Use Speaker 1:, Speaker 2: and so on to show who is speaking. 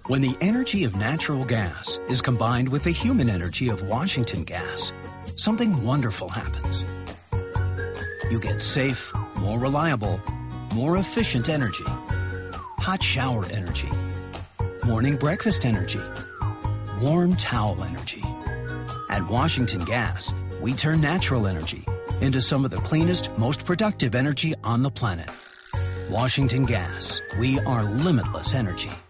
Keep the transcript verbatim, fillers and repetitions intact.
Speaker 1: When the energy of natural gas is combined with the human energy of Washington Gas, something wonderful happens. You get safe, more reliable, more efficient energy. Hot shower energy. Morning breakfast energy. Warm towel energy. At Washington Gas, we turn natural energy into some of the cleanest, most productive energy on the planet. Washington Gas, we are limitless energy.